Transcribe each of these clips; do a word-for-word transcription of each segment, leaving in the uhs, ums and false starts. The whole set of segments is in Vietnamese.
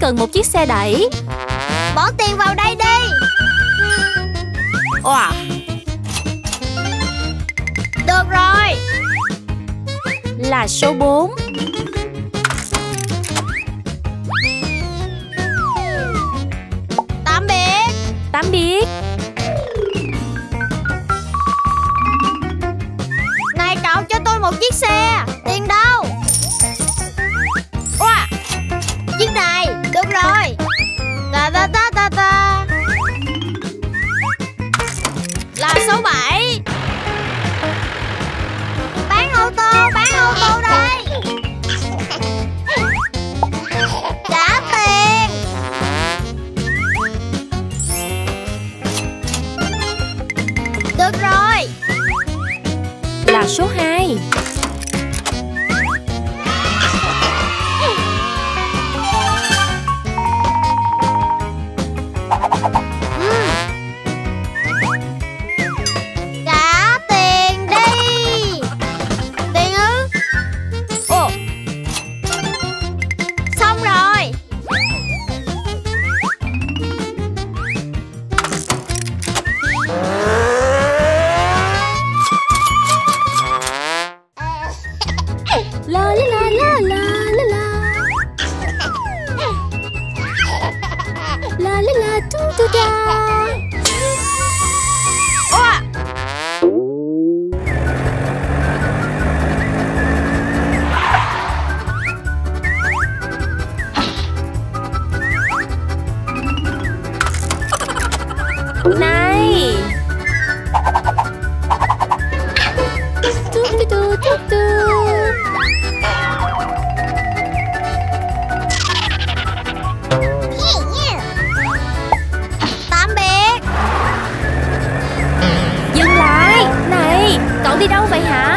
cần một chiếc xe đẩy. Bỏ tiền vào đây đi. Wow. Được rồi. Là số bốn. Tạm biệt. Tạm biệt. Này cậu, cho tôi một chiếc xe. Tiền đâu? Wow. Chiếc này. Được rồi. Ta ta ta ta ta. Là số bảy. Bán ô tô, bán ô tô đây. Trả tiền. Được rồi. Là số hai. Trả tiền đi. Tiền ư? Ồ. Xong rồi. La la la la la la la. La la la tu tu da. Ủa. Này. Tu tu tu tu tu. Tạm biệt. Dừng lại. Này, cậu đi đâu vậy hả?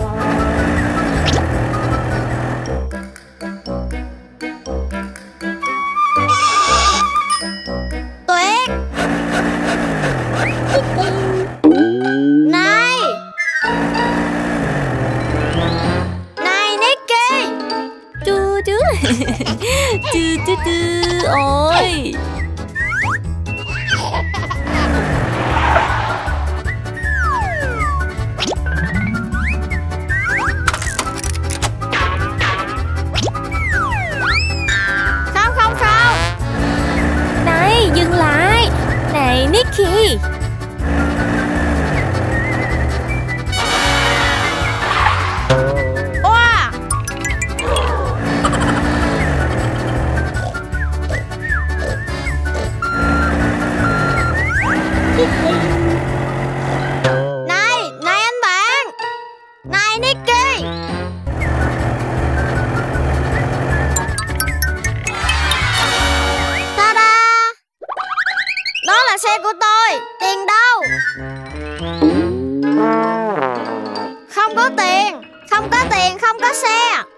Tuyết. Này. Này Nicky. Tu tu. Tu tu tu. Ôi. Không không không. Này, dừng lại. Này Nicky. Oa. Này, này anh bạn. Này Nicky. Ta-da. Đó là xe của tôi. Tiền đâu? Không có tiền. Không có tiền, không có xe.